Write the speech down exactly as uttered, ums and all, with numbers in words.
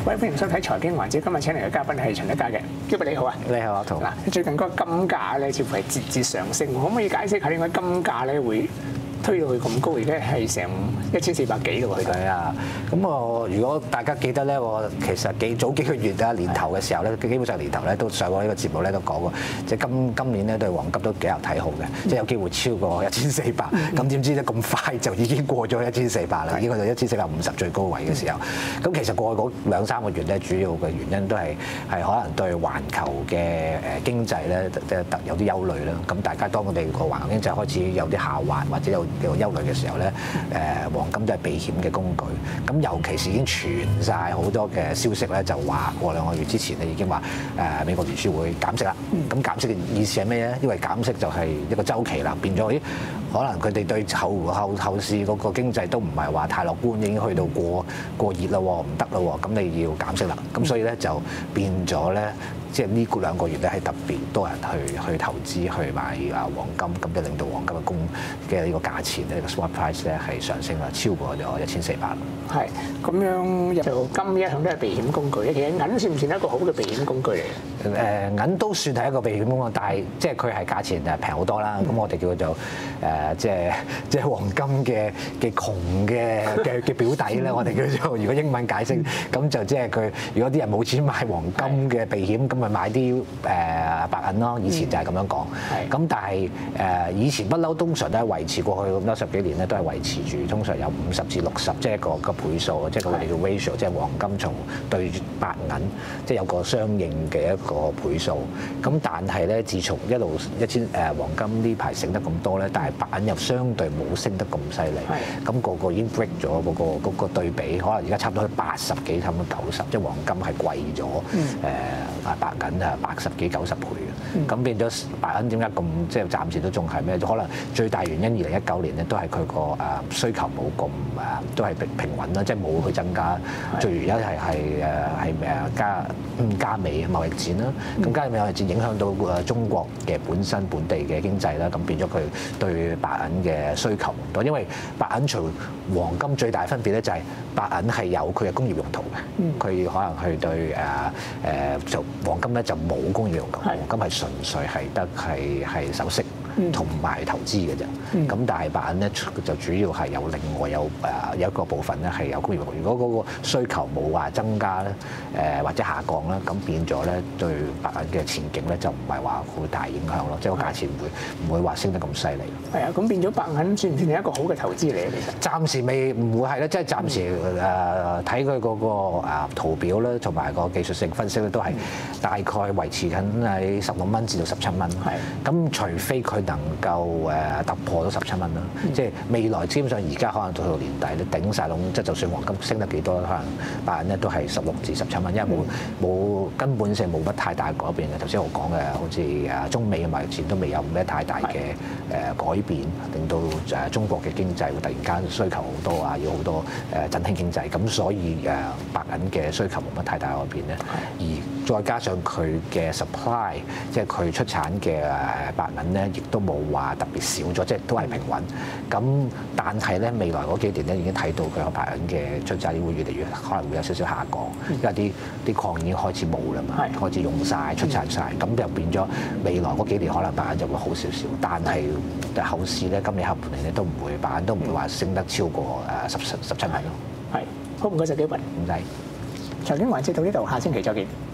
各位歡迎收睇財經環節，今日請嚟嘅嘉賓係陳一佳嘅，Gilbert你好啊！ 你好，阿陶。 嗱，最近嗰個金價咧，似乎係節節上升，可唔可以解釋下點解金價咧會推到去咁高？而家係成一千四百幾咯喎， 係啊，咁我如果大家記得咧，我其實幾早幾個月啊，年頭嘅時候咧，基本上年頭咧都上過呢個節目咧都講過，即係今今年咧對黃金都幾有睇好嘅，即係有機會超過一千四百。咁點知咧咁快就已經過咗一千四百啦，已經去到一千四百五十最高位嘅時候。咁其實過去嗰兩三個月咧，主要嘅原因都係係可能對環球嘅誒經濟咧特有啲憂慮啦。咁大家當我哋個環球經濟開始有啲下滑或者有有憂慮嘅時候咧，誒黃金都係避險嘅工具。咁尤其是已經傳晒好多嘅消息咧，就話過兩個月之前咧已經話誒美國聯儲會減息啦。咁減息嘅意思係咩咧？因為減息就係一個週期啦，變咗咦？可能佢哋對後後後市嗰個經濟都唔係話太樂觀，已經去到過過熱啦，唔得啦，咁你要減息啦。咁所以咧就變咗咧。即係呢兩個月咧係特別多人去去投資去買啊黃金，咁就令到黃金嘅供嘅呢個價錢咧個 swap price 咧係上升啦，超過咗一千四百啦。 係咁樣就金一向都係避險工具，其實銀算唔算係一個好嘅避險工具嚟嘅？ 誒銀都算係一個避險工具，但係即係佢係價錢誒平好多啦。咁、嗯、我哋叫做誒即係即係黃金嘅嘅窮嘅嘅嘅表弟咧，我哋叫做如果英文解釋，咁就即係佢如果啲人冇錢買黃金嘅避險，咁咪買啲誒白銀咯。以前就係咁樣講。咁、嗯、但係誒以前不嬲，通常都係維持過去咁多十幾年咧，都係維持住通常有五十至六十，即係一個個倍數，即係我哋叫 ratio， 即係黃金從對白銀，即係有個相應嘅一個倍數。咁但係咧，自從一路一千誒黃金呢排升得咁多咧，但係白銀又相對冇升得咁犀利。咁、那個個已經 break 咗嗰個嗰個對比，可能而家差唔多去八十幾，差唔多九十，即係黃金係貴咗誒啊白銀啊八十幾九十倍嘅。咁、嗯、變咗白銀點解咁即係暫時都仲係咩？可能最大原因二零一九年咧都係佢個誒需求冇咁誒，都係平平穩啦，即係冇去增加。最原因係係誒係誒加加美貿易戰啦。咁加美貿易戰影響到誒中國嘅本身本地嘅經濟啦，咁變咗佢對白銀嘅需求唔多。因為白銀除黃金最大分別咧就係白銀係有佢嘅工業用途嘅，佢可能去對誒誒就黃金咧就冇工業用途，黃金係純粹係得係係首飾同埋投資嘅啫。咁、嗯、但係白銀咧就主要係有另外有誒有一個部分咧係有工業用途。如果嗰個需求冇話增加咧誒或者下降咧，咁變咗咧對白銀嘅前景咧就唔係話好大影響咯，即係個價錢唔會唔會話升得咁犀利。係啊，咁變咗白銀算唔算係一個好嘅投資嚟咧？其實暫時未唔會係咧，即係暫時誒睇佢嗰個誒圖表咧，同埋個技術性分析咧都係大概維持緊喺十六蚊至到十七蚊。係咁，除非佢能夠誒突破到十七蚊啦，即係未來基本上而家可能到到年底咧頂晒籠，即係就算黃金升得幾多，可能白銀咧都係十六至十七蚊，因為冇冇根本性冇乜太大改變嘅。頭先我講嘅好似誒中美嘅貿易戰都未有咩太大嘅誒改變，令到誒中國嘅經濟會突然間需求好多啊，要好多誒振興經濟，咁所以誒白銀嘅需求冇乜太大改變咧，而再加上佢嘅 supply， 即係佢出產嘅白銀咧，亦都冇話特別少咗，即係都係平穩。咁但係咧，未來嗰幾年咧已經睇到佢個白銀嘅出產會越嚟越可能會有少少下降，因為啲啲礦已經開始冇啦嘛，開始用晒出產晒，咁就變咗未來嗰幾年可能白銀就會好少少，但係後市咧今年下半年咧都唔會白銀都唔會話升得超過誒十十十七蚊咯。係，好唔該曬，Gilbert。唔使。財經環節到呢度，下星期再見。